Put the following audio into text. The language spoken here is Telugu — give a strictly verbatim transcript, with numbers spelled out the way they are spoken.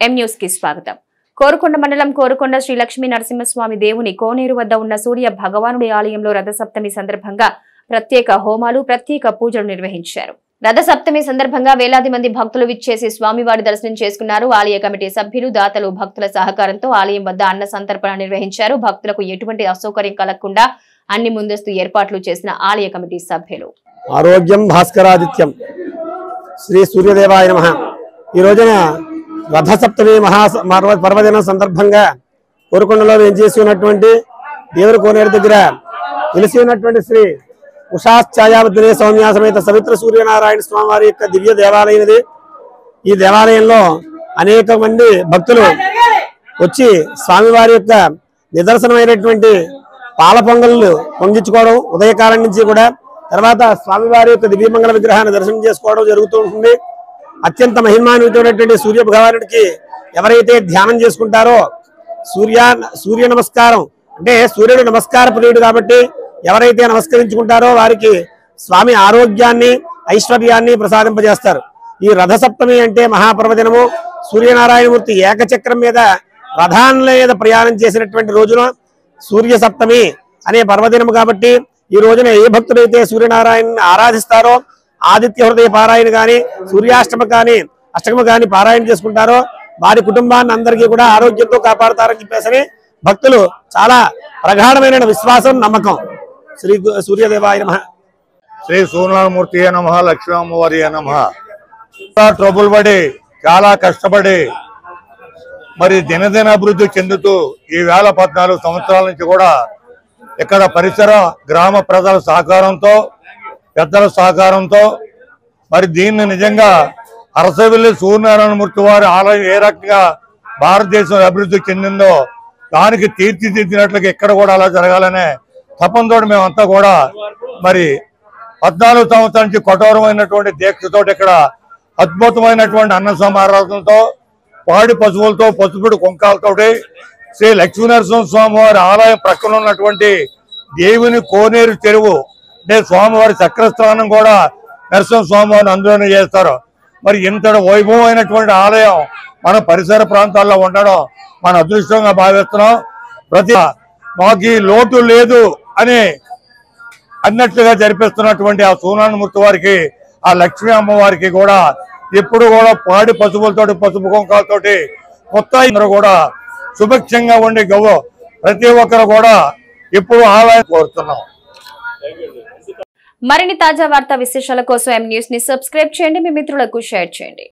ఎం న్యూస్ కి స్వాగతం. కోరుకొండ మండలం కోరుకొండ శ్రీ లక్ష్మీ నరసింహస్వామి దేవుని కోనేరు వద్ద ఉన్న సూర్య భగవానుడి ఆలయంలో రథసప్తమి సందర్భంగా ప్రత్యేక హోమాలు, ప్రత్యేక పూజలు నిర్వహించారు. రథసప్తమి సందర్భంగా వేలాది మంది భక్తులు విచ్చేసి స్వామివారి దర్శనం చేసుకున్నారు. ఆలయ కమిటీ సభ్యులు, దాతలు, భక్తుల సహకారంతో ఆలయం వద్ద అన్న సంతర్పణ నిర్వహించారు. భక్తులకు ఎటువంటి అసౌకర్యం కలగకుండా అన్ని ముందస్తు ఏర్పాట్లు చేసిన ఆలయ కమిటీ సభ్యులు. ఆరోగ్యం భాస్కరాదిత్యం శ్రీ సూర్యదేవాయ నమః. ఈ రోజున రథసప్తమి మహా పర్వదినం సందర్భంగా కోరుకొండలో వేంచేసి ఉన్నటువంటి దేవుని కోనేరు దగ్గర నిలిచి ఉన్నటువంటి శ్రీ ఉషాఛాయావద్రే సౌమ్య సమేత సవిత్ర సూర్యనారాయణ స్వామి వారి యొక్క దివ్య దేవాలయం ఇది. ఈ దేవాలయంలో అనేక మంది భక్తులు వచ్చి స్వామివారి యొక్క నిదర్శనమైనటువంటి పాల పొంగళ్ళు పొంగించుకోవడం, ఉదయకాలం నుంచి కూడా తర్వాత స్వామివారి యొక్క దివ్యమంగళ విగ్రహాన్ని దర్శనం చేసుకోవడం జరుగుతూ ఉంటుంది. అత్యంత మహిమాన్వితమైనటువంటి సూర్య భగవానుడికి ఎవరైతే ధ్యానం చేసుకుంటారో సూర్య సూర్య నమస్కారం అంటే సూర్యుడు నమస్కార ప్రియుడు కాబట్టి ఎవరైతే నమస్కరించుకుంటారో వారికి స్వామి ఆరోగ్యాన్ని, ఐశ్వర్యాన్ని ప్రసాదింపజేస్తారు. ఈ రథసప్తమి అంటే మహాపర్వదినము. సూర్యనారాయణమూర్తి ఏకచక్రం మీద రథాన్ల మీద ప్రయాణం చేసినటువంటి రోజున సూర్య సప్తమి అనే పర్వదినము కాబట్టి ఈ రోజున ఏ భక్తులైతే సూర్యనారాయణ ఆరాధిస్తారో ఆదిత్య హృదయ పారాయణ కానీ, సూర్యాష్టమ కానీ, అష్టమ కానీ పారాయణ చేసుకుంటారో వారి కుటుంబాన్ని అందరికీ కూడా ఆరోగ్యంతో కాపాడుతారని చెప్పేసి భక్తులు చాలా ప్రగాఢమైన విశ్వాసం, నమ్మకం. శ్రీ సూర్యదేవాయ నమః. శ్రీ సూర్యనారాయణమూర్తి నమః. లక్ష్మీ అమ్మవారి నమః. ట్రబుల్ పడి చాలా కష్టపడి మరి దినదిన అభివృద్ధి చెందుతూ ఈ వేల పద్నాలుగు సంవత్సరాల నుంచి కూడా ఇక్కడ పరిసర గ్రామ ప్రజల సహకారంతో, పెద్దల సహకారంతో మరి దీన్ని నిజంగా అరసవెల్లి సూర్యనారాయణమూర్తి వారి ఆలయం ఏ రకంగా భారతదేశం అభివృద్ధి చెందిందో దానికి తీర్చిదిద్దినట్లుగా ఇక్కడ కూడా అలా జరగాలనే తపంతో మేమంతా కూడా మరి పద్నాలుగు సంవత్సరాల నుంచి కఠోరమైనటువంటి దీక్షతో ఇక్కడ అద్భుతమైనటువంటి అన్న సమారాధనతో, పాడి పశువులతో, పసుపుడు కుంకాలతోటి శ్రీ లక్ష్మీనరసింహ స్వామి వారి ఆలయం ప్రక్కన ఉన్నటువంటి దేవుని కోనేరు చెరువు అంటే స్వామివారి చక్రస్థానం కూడా నరసింహ స్వామివారిని అందులోనే చేస్తారు. మరి ఇంతటి వైభవమైనటువంటి ఆలయం మన పరిసర ప్రాంతాల్లో ఉండడం మన అదృష్టంగా భావిస్తున్నాం. ప్రతి మాకు ఈ లోటు లేదు అని అన్నట్లుగా జరిపిస్తున్నటువంటి ఆ సూర్యనారాయణమూర్తి వారికి, ఆ లక్ష్మీ అమ్మవారికి కూడా ఎప్పుడు కూడా పాడి పశువులతోటి, పసుపు కుంకాలతోటి మొత్తం కూడా సుభిక్షంగా ఉండి గౌ ప్రతి ఒక్కరు కూడా ఎప్పుడు ఆలయం కోరుతున్నాం. మరిన్ని తాజా వార్తా విశేషాల కోసం ఎం న్యూస్ ని సబ్స్క్రైబ్ చేయండి, మీ మిత్రులకు షేర్ చేయండి.